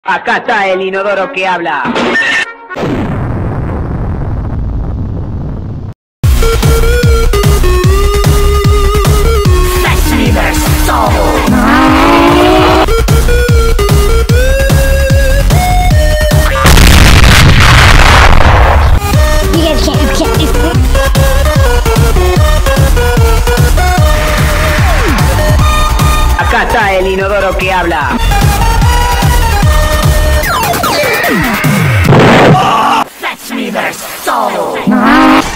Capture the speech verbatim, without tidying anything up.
Acá está el inodoro que habla. Acá está el inodoro que habla. Fetch me their soul!